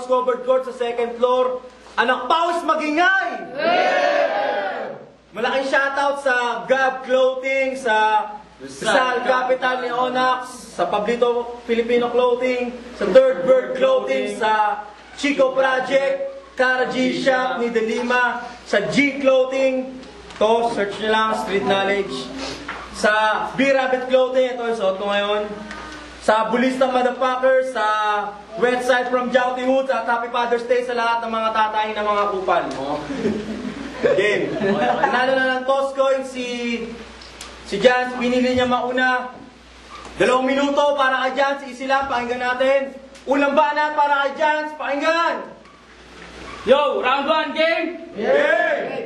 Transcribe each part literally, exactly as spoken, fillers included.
Paus covered court sa second floor. Anak Paus magingay! Yeah! Malaking shoutout sa Gab Clothing, sa Rizal Capital ni Onyx, sa Pablito Filipino Clothing, sa Third Bird Clothing, sa Chico Project, Kara G Shop ni Delima, sa G Clothing, to search nyo lang, Street Knowledge, sa B-Rabbit Clothing, ito yung suot ko ngayon, sa Bulista Motherfucker, sa website from Jouty Woods, at Happy Father's Day sa lahat ng mga tatay ng mga kupal. Oh. Game. Nanalo na ng toss coin si si Jans, pinili niya mauna. Dalawang minuto para kay Jans, easy lang, pakinggan natin. Unang banat para kay Jans, pakinggan. Yo, round one game? Yeah!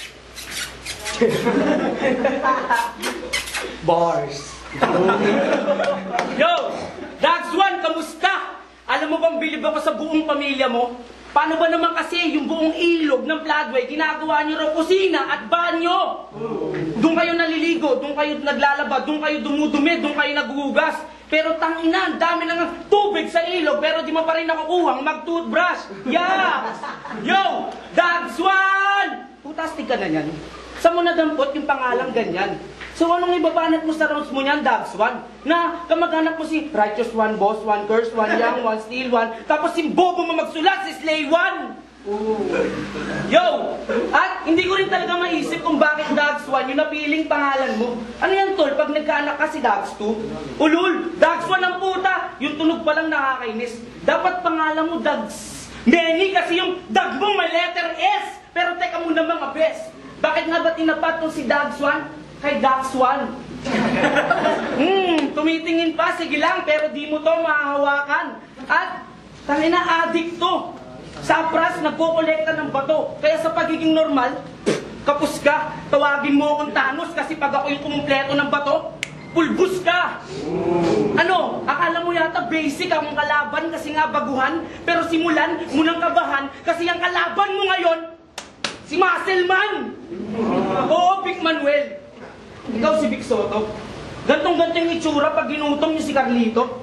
Bars. Yo, Dags One, kamusta? Alam mo bang bilib ako sa buong pamilya mo? Paano ba naman kasi yung buong ilog ng Floodway, ginagawa niyo raw kusina at banyo? Doon kayo naliligo, doon kayo naglalaba, doon kayo dumudumi, doon kayo naguhugas. Pero tangina, ang dami ng tubig sa ilog, pero di mo pa rin nakukuhang mag-toothbrush. Yeah! Yo, Dags One! Putastig ka na yan. Saan mo nadampot yung pangalang ganyan? So anong ibabanat mo sa rounds mo niyan, Dags One? Na kamag-anak mo si Righteous One, Boss One, Curse One, Young One, Steel One, tapos si bobo mo magsulat, si Slay One! Ooh. Yo! At hindi ko rin talaga maisip kung bakit Dags One yung napiling pangalan mo. Ano yan, tol? Pag nagkaanak ka si Dags Two? Ulul! Dags One ang puta! Yung tunog pa lang nakakainis. Dapat pangalan mo Dags Nenny kasi yung dag mo may letter S! Pero teka muna mga bes, bakit nga ba tinapat tong si Dags One kay Dags One? Hmm, tumitingin pa, sige lang, pero di mo to mahahawakan. At, tangina, addict to. Sa pras, nagkukolekta ng bato. Kaya sa pagiging normal, kapus ka. Tawagin mo akong Thanos kasi pag ako yung kumumpleto ng bato, pulbus ka. Ano, akala mo yata basic akong kalaban kasi nga baguhan, pero simulan mo ng kabahan kasi ang kalaban mo ngayon, si Muscleman! Oo, Vic Manuel. Ikaw si Vic Soto. Gantong-ganto yung itsura pag ginutom niyo si Carlito.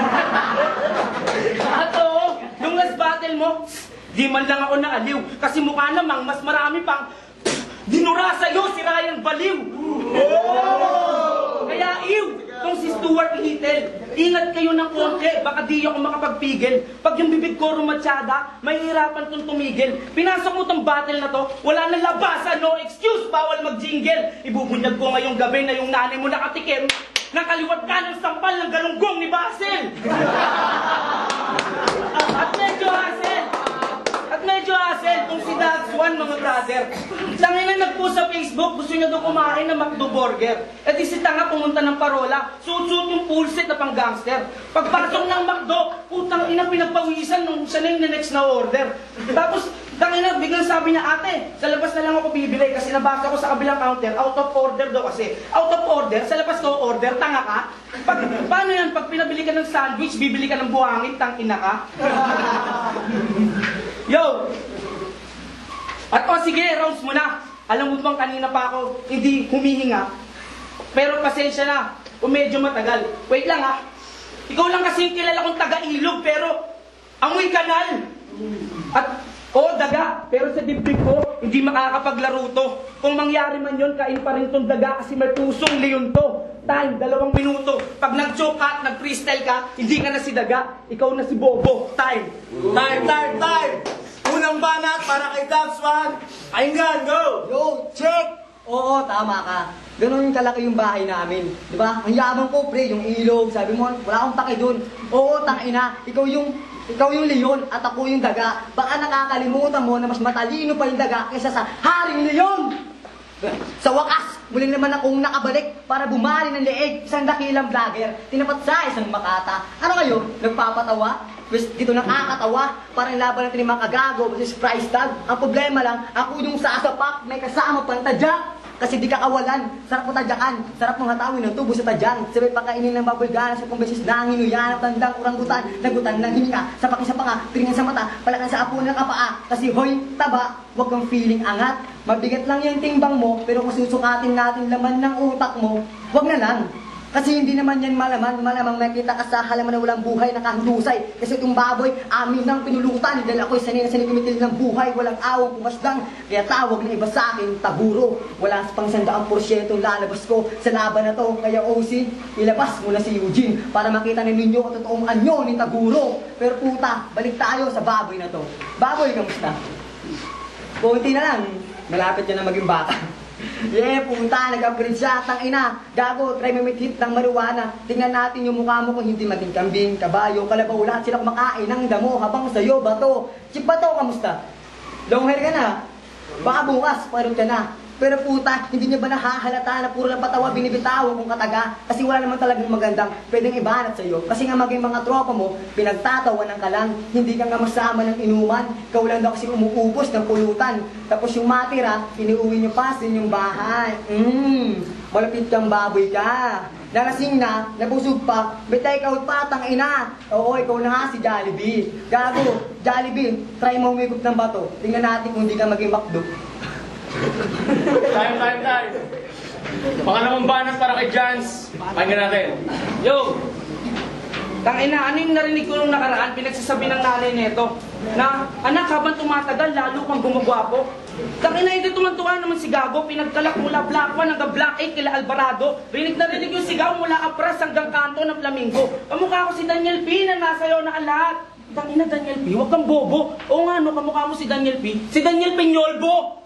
At oo, yung last battle mo, di man lang ako naaliw. Kasi mukha namang mas marami pang dinura sa'yo si Ryan Baliw. Oh! Kaya iw, kung si Stuart Little, ingat kayo ng konti, baka di ako makapagpigil. Pag yung bibig ko rumatsyada, mahihirapan tong tumigil. Pinasok mo tong battle na to, wala na labasan, no excuse, bawal mag-jingle. Ibubunyag ko ngayong gabi na yung nanay mo nakatikim, nakaliwat ka ng sampal ng galunggong ni Basil. At medyo hassle, at medyo hassle, kung si Dags One, mga brother. Langay na nagpo sa Facebook, gusto niya doon kumain ng McDo Burger. E di si Tanga pumunta ng Parola, suot-suot yung full set na pang gangster. Pagpasok ng McDo, putang ina pinagpawisan nung siya na yung next na order. Tapos, tangina, biglang sabi niya, ate, sa labas na lang ako bibili kasi nabasa ko sa kabilang counter, out of order daw kasi. Out of order, sa labas ko order, tanga ka? Pag, paano yan, pag pinabili ka ng sandwich, bibili ka ng buhangin, tangina ka? Yo! At o sige, rounds mo na. Alam mo bang kanina pa ako hindi humihinga. Pero pasensya na, o medyo matagal. Wait lang ha. Ikaw lang kasi yung kilala kong taga-ilog, pero amoy kanal. At oo, daga. Pero sa dibdib ko, hindi makakapaglaro to. Kung mangyari man yun, kain pa rin tong daga kasi may pusong leon to. Time, dalawang minuto. Pag nag-choke ka at nag-freestyle ka, hindi ka na si daga. Ikaw na si Bobo. Time. Time, time, time! Unang banat para kay Dags One. Pakinggan, go! Yo, check! Oo, tama ka. Ganon kalaki yung bahay namin. Diba? Ang yabang ko, pre, yung ilog. Sabi mo, wala akong pake dun. Oo, tangina. Ikaw yung, ikaw yung leon at ako yung daga. Baka nakakalimutan mo na mas matalino pa yung daga kaysa sa haring leon! Sa wakas, muling naman akong nakabalik para bumali ng leeg isang dakilang vlogger. Tinapat sa isang makata. Ano kayo? Nagpapatawa? Pwes dito nakakatawa. Parang laban natin yung mga kagago versus price tag. Ang problema lang, ako yung sasapak, may kasama pang tadyak. Kasi di ka kawalan, sarap mo tadyakan, sarap mong hatawin ng tubo sa tadyang. Sabay pakainin ng babulgana sa kumbesis na ang inuyan, tandang uranggutan, nagutan ng hininga, sa pakisa pa nga, piringan sa mata, palakan sa apo ng kapaa. Kasi hoy, taba, huwag kang feeling angat. Mabigat lang yung timbang mo, pero kung susukatin natin laman ng utak mo, huwag na lang. Kasi hindi naman yan malaman, malamang makita ka sa halaman na walang buhay, nakahandusay. Kasi itong baboy, amin nang pinulutan, dahil ako'y sanay na sanay kumitil ng buhay, walang awang pumasdang. Kaya tawag na iba sa akin, taburo. Wala pang sandaang porsyentong lalabas ko sa laban na to. Kaya O C, ilabas mo na si Eugene para makita na ninyo ang totoong anyo ni Taguro. Pero puta, balik tayo sa baboy na to. Baboy, kamusta? Kunti na lang, malapit na na maging bata. Yeah, puta, nag-upgrade siya, tang ina. Gago, try mo hit ng marijuana. Tingnan natin yung mukha mo kung hindi maging kambing, kabayo, kalabaw, lahat sila kumakain ng damo habang sa'yo, bato. Chip bato, kamusta? Long hair ka na? Baka bukas, parang ka na. Pero puta, hindi niyo ba nahahalata na puro lang patawa binibitawan kung kataga? Kasi wala naman talagang magandang pwedeng ibanat sa'yo. Kasi nga maging mga tropa mo, pinagtatawanan ka lang. Hindi ka nga masama ng inuman. Ikaw lang daw kasi umuubos ng pulutan. Tapos yung matira, iniuwi niyo pa sa inyong bahay. Mmm, malapit kang baboy ka. Nalasing na, nabusog pa, betay ikaw patang ina. Oo, ikaw na nga si Jollibee. Gago, Jollibee, try mo umikot ng bato. Tingnan natin kung hindi ka maging makdo. Time, time, time. Pangalawang banat para kay Jans. Pakinggan natin. Yo! Tangina, ano yung narinig ko nung nakaraan, pinagsasabi ng nanay nito, na anak, habang tumatagal, lalo kang gumagwapo. Tangina, hindi tumantuwa naman si Gago, pinagkalak mula Black one hanggang Black eight kila Alvarado. Rinig na rinig yung sigaw mula Apras hanggang kanto ng Flamingo. Kamukha ko si Daniel P na nasayaw na lahat. Tangina, Daniel P, huwag kang bobo. Oo nga, no, kamukha mo si Daniel P. Si Daniel Peñolbo!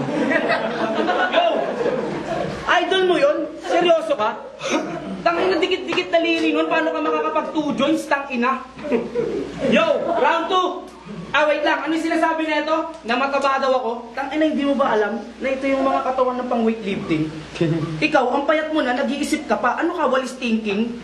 Yo! Idol mo yun? Seryoso ka? Tangina, dikit-dikit na liri nun. Paano ka makakapag-two joints, tangina? Yo! Round two! Ah, wait lang. Ano yung sinasabi na ito? Na mataba daw ako? Tangina, hindi mo ba alam na ito yung mga katawan ng pang-weightlifting? Ikaw, ang payat mo na, nag-iisip ka pa. Ano ka, walis thinking?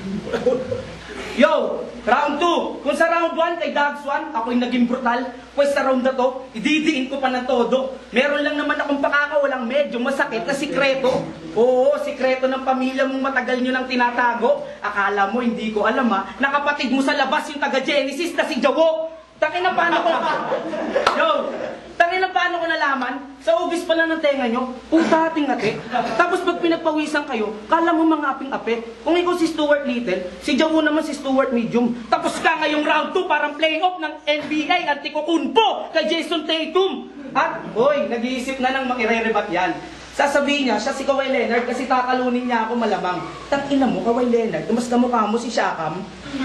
Yo! Round two! Kung sa round one kay Dags one, ako'y naging brutal. Pues sa round na to, ididiin ko pa ng todo. Meron lang naman akong pakakawalang medyo masakit na sikreto. Oo, sikreto ng pamilya mong matagal nyo nang tinatago. Akala mo hindi ko alam ha, nakapatid mo sa labas yung taga-Genesis na si Jawo. Tangin na paano ko... Yo! Tangin na paano ko nalaman? Sa ubis pala ng tenga nyo, puta ating ate. Tapos pag pinagpawisan kayo, kala mo mga aping-ape. Kung ikaw si Stuart Little, si Jawo naman si Stuart Medium. Tapos ka ngayong round two parang playoff ng N B A anti-kukunpo kay Jason Tatum. At, hoy, nag-iisip na nang makire-rebat yan. Sasabihin niya, siya si Kawhi Leonard kasi tatalunin niya ako malamang. Tangina mo, Kawhi Leonard, mas kamukha mo si Shakam.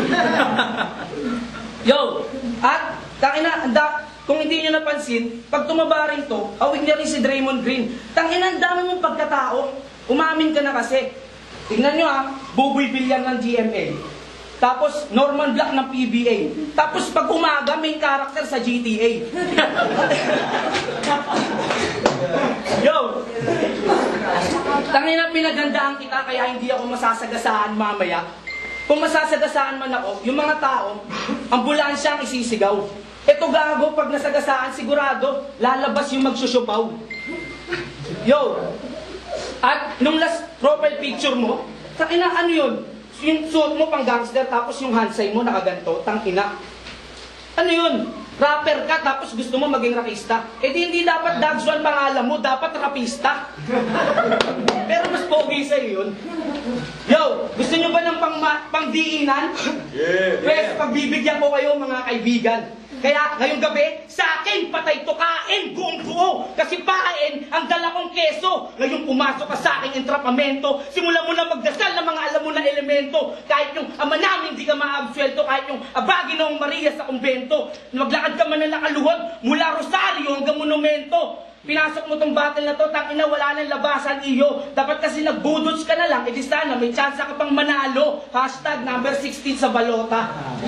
Yo! At, tangina, anda, kung hindi nyo napansin, pag tumaba rin to, awig niya rin si Draymond Green. Tangina, ang dami mong pagkatao. Umamin ka na kasi. Tingnan nyo ha, Buboy Villar ng G M A. Tapos, Norman Black ng P B A. Tapos, pag umaga, main character sa G T A. Yo! Tangina, pinagandaan kita kaya hindi ako masasagasaan mamaya. Kung masasagasaan man ako, yung mga tao, ambulansya ang isisigaw. Ito gago, pag nasagasaan, sigurado, lalabas yung magsusupaw. Yo! At nung last profile picture mo, tangina, ano yun? Yung suot mo pang gangster, tapos yung handsay mo nakaganto, tangina. Ano yun? Rapper ka, tapos gusto mo maging rapista. Eh di hindi dapat Dags one pangalan mo, dapat rapista. Pero mas pogi sa'yo yun. Yo, gusto nyo ba ng pang pangdiinan? Yeah. Pwes, pagbibigyan ko kayo mga kaibigan. Kaya ngayong gabi, sa akin patay tukain buong buo. Kasi pain ang dala kong keso. Ngayong pumasok ka sa aking entrapamento, simula mo na magdasal ng mga alam mo na elemento. Kahit yung ama namin di ka maabswelto, kahit yung abagi ng Maria sa kumbento. Maglakad ka man na nakaluhod mula Rosario hanggang monumento. Pinasok mo tong battle na to, tangina wala nang labasan iyo. Dapat kasi nagbudots ka na lang, edi sana may chance ka pang manalo. Hashtag number sixteen sa balota.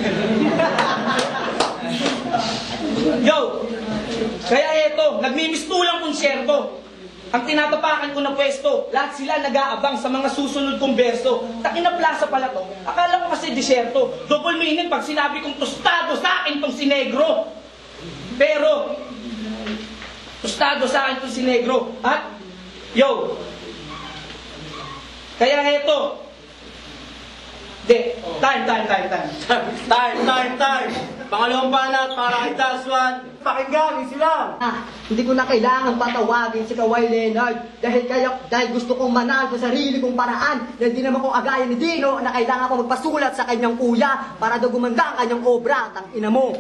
Yo! Kaya eto, nagmimistulang konsyerto. Ang tinatapakan ko na pwesto, lahat sila nag-aabang sa mga susunod kong berso. Takina plaza pala to. Akala ko kasi disyerto. Double meaning pag sinabi kong tostado sa akin tong sinegro. Pero, tostado sa akin tong sinegro. At, yo! Kaya eto, Di, time, time, time, time. Time, time, time! Pangalawang banat para kay Dax one. Pakinggan, yun sila. Ah, hindi ko na kailangan patawagin si Kawhi Leonard dahil kaya dahil gusto kong manal sa sarili kong paraan dahil di naman ko agaya ni Dino na kailangan ko magpasulat sa kanyang kuya para daw gumanda ang kanyang obra. Tang ina mo.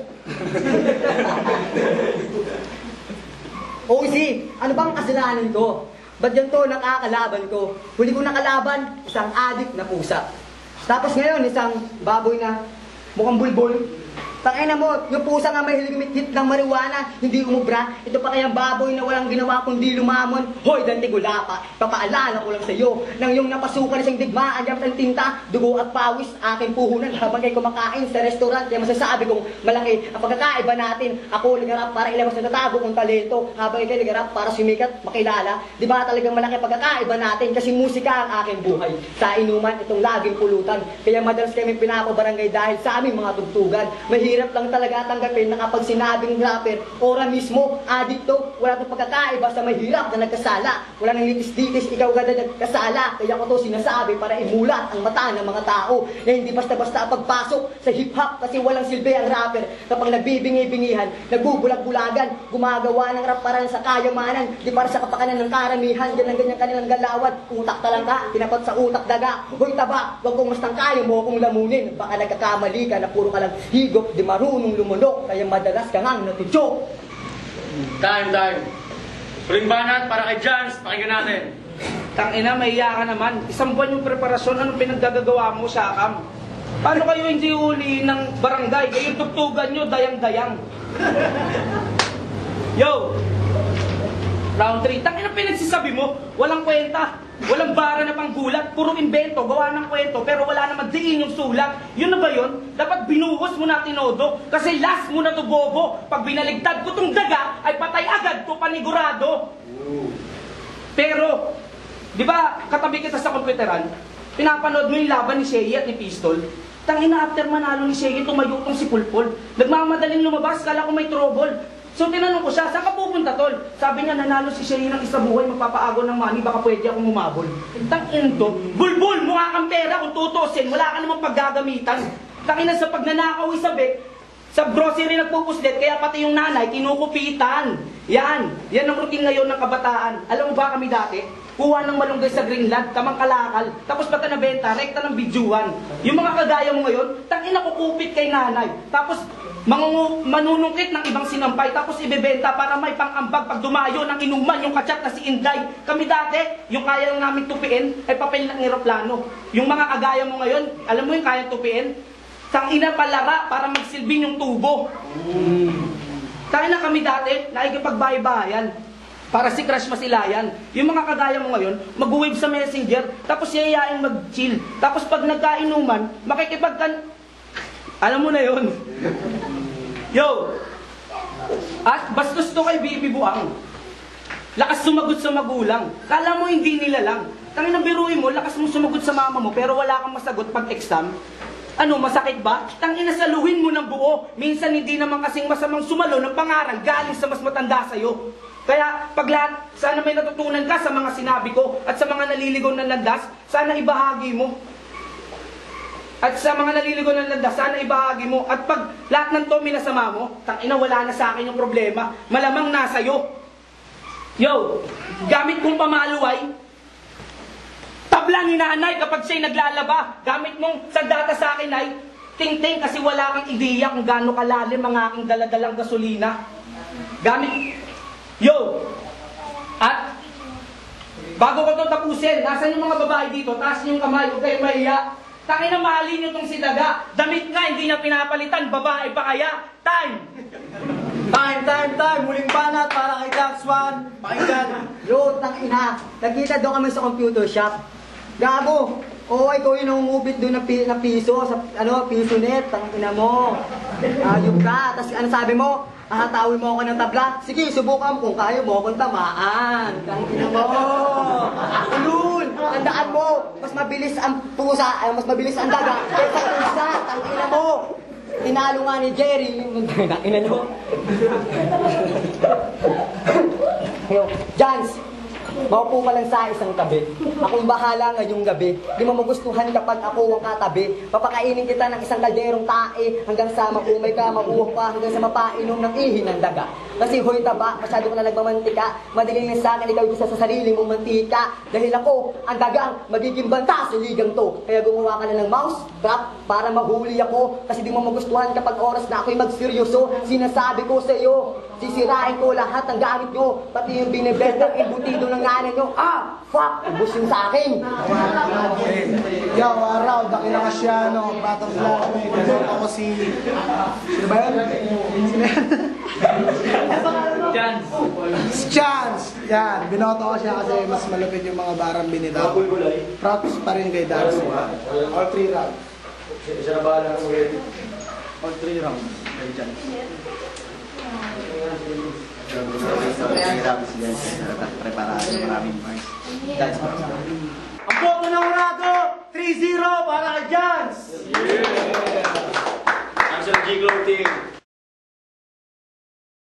O si, ano bang kasalanan ko? Ba't yan to nakakalaban ko? Huli ko nakalaban, isang adik na pusa. Tapos ngayon, isang baboy na mukhang bulbul. Tangina mo, yung pusa nga may hit ng marijuana, hindi umubra. Ito pa kayang baboy na walang ginawa kundi lumamon. Hoy, Dante Gulapa, papaalala ko lang sa iyo nang yung napasukan isang digmaan dyan ng tinta, dugo at pawis, aking puhunan habang kayo kumakain sa restaurant. Kaya masasabi kong malaki ang pagkakaiba natin. Ako ligarap para ilabas na tatago kong talento, habang ikaw ligarap para sumikat, makilala. Di ba talagang malaki pagkakaiba natin kasi musika ang aking buhay. Sa inuman, itong laging pulutan. Kaya madalas kami pinapabarangay dahil sa aming mga tugtugan. Mahirap lang talaga tanggapin na kapag sinabing rapper, ora mismo, adikto, wala itong pagkakaiba sa mahirap na nagkasala. Wala nang litis-litis, ikaw ganda nagkasala. Kaya ko to sinasabi para imulat ang mata ng mga tao na hindi basta-basta pagpasok sa hip-hop kasi walang silbi ang rapper. Kapag nagbibingi-bingihan, nagbubulag-bulagan, gumagawa ng rap para sa kayamanan, di para sa kapakanan ng karamihan, yan ang ganyan kanilang galawan. Utak talangka, tinapat sa utak daga. Hoy taba, wag kong mastang kaya mo kung lamunin. Baka nagkakamali ka na puro ka lang higop, di marunong lumunok, kaya madalas ka ngang natudyok. Time, time. Huling banat para kay Jans. Pakinggan natin. Tangina, mahiya ka naman. Isang buwan yung preparasyon, anong pinaggagawa mo sa akam? Paano kayo hindi uli ng barangay? Kayo tugtugan nyo, dayang-dayang. Yo! Round three. Tangina, pinagsisabi mo, walang kwenta. Walang bara na panggulat, puro invento, gawa ng kwento, pero wala naman diin yung sulat. Yun na ba yun? Dapat binuhos mo na tinodo, kasi last mo na to bobo. Pag binaligtad ko tong daga, ay patay agad to panigurado. Pero, di ba, katabi kita sa komputeran, pinapanood mo yung laban ni Shea at ni Pistol. Tangina, after manalo ni Shea, tumayo tong si Pulpol. Nagmamadaling lumabas, kala ko may trouble. So tinanong ko siya, saan ka pupunta tol? Sabi niya, nanalo si Shea ng isa buhay, magpapaago ng money, baka pwede akong umabol. Tangin to, bulbul, mukha kang pera kung tutusin, wala ka namang paggagamitan. Tangina sa pagnanakaw isabi, sa grocery nagpupuslit, kaya pati yung nanay, kinukupitan. Yan, yan ang routine ngayon ng kabataan. Alam mo ba kami dati? Kuha ng malunggay sa Greenland, kamang kalakal, tapos pata na benta, rekta ng bidyuhan. Yung mga kagaya mo ngayon, tangina kukupit kay nanay. Tapos, mangungu, manunungkit ng ibang sinampay, tapos ibebenta para may pang-ambag pag dumayo ng inuman yung kachat na si Inday. Kami dati, yung kaya lang namin tupiin, ay papel ng eroplano. Yung mga kagaya mo ngayon, alam mo yung kaya tupiin? Tangina palara para magsilbing yung tubo. Kaya na kami dati, nakikipagbahay-bahayan. Para si Crush Masilayan. Yung mga kagaya mo ngayon, mag-wave sa messenger, tapos yayain mag-chill. Tapos pag nagkainuman, makikipagkan... Alam mo na yun. Yo! At bastos to kay Bibi Buang. Lakas sumagot sa magulang. Kala mo hindi nila lang. Tangin na biruin mo, lakas mo sumagot sa mama mo, pero wala kang masagot pag exam. Ano, masakit ba? Tangina, saluhin mo ng buo. Minsan hindi naman kasing masamang sumalo ng pangaral galing sa mas matanda sa'yo. Kaya pag lahat, sana may natutunan ka sa mga sinabi ko at sa mga naliligaw ng landas, sana ibahagi mo. At sa mga naliligaw ng landas, sana ibahagi mo. At pag lahat ng to minasama mo, tangina, wala na sa akin yung problema. Malamang nasa'yo. Yo, gamit kong pamaluway, tabla ni nanay kapag siya'y naglalaba. Gamit mong sandata sa akin ay ting-ting kasi wala kang ideya kung gaano kalalim ang aking daladalang gasolina. Gamit... Yo! At, bago ko ito tapusin, nasan yung mga babae dito? Taas niyo yung kamay, huwag kayong mahiya. Tangin na mahalin niyo itong si Daga. Damit nga, hindi niya pinapalitan, babae pa kaya? Time! Time, time, time! Muling banat para kay Dax one. Pakinggan. Yo, tangina, nagkita doon kami sa computer shop. Gago! Oo, ikaw yung nangungupit doon na, pi na piso, sa ano, piso net, tangina mo. Ayun ka, tapos ano sabi mo? Hahatawin mo ako ng tabla? Sige, subukan kung kaya mo akong tamaan. Tangina mo. Ulul, tandaan mo, mas mabilis ang pusa, ay, mas mabilis ang daga. Kesa pusa, tangina mo. Tinalo nga ni Jerry. Tangina mo. Yo, Jans, Maupo ka lang sa isang tabi. Akong bahala ngayong gabi. Di mo magustuhan kapag ako ang katabi. Papakainin kita ng isang kalderong tae hanggang sa maumay ka, mauho ka, hanggang sa mapainom ng ihi ng daga. Kasi hoy taba, masyado ka na nagmamantika. Madaling na sa akin, ikaw isa sa sarili mong mantika. Dahil ako, ang dagang magiging banta sa ligang to. Kaya gumawa ka na ng mouse trap para mahuli ako. Kasi di mo magustuhan kapag oras na ako'y magseryoso. Sinasabi ko sa iyo, sisirain ko lahat ng gamit nyo. Pati yung binibetang embutido ng nganan nyo. Ah, fuck, ubus yung sa akin. Yo, araw, Dakila Casiano, Batang Flash, ako si... Sino ba yun? Sino yan? Chance. Si Chance! Yan, binoto ko siya kasi mas malupit yung mga barang binitaw. Props pa rin kay Dax. All three rounds. Siya na bahala ng ulit. All three rounds. Kay Chance. Ang boto ng Rado, three zero para kay Jans! Ang G Clothing.